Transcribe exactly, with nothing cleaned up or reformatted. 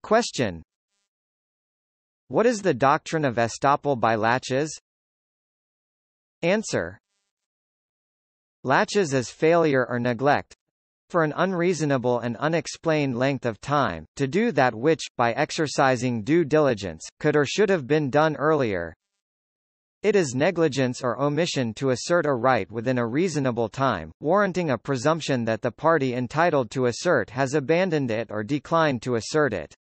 Question. What is the doctrine of estoppel by laches? Answer. Laches is failure or neglect, for an unreasonable and unexplained length of time, to do that which, by exercising due diligence, could or should have been done earlier. It is negligence or omission to assert a right within a reasonable time, warranting a presumption that the party entitled to assert has abandoned it or declined to assert it.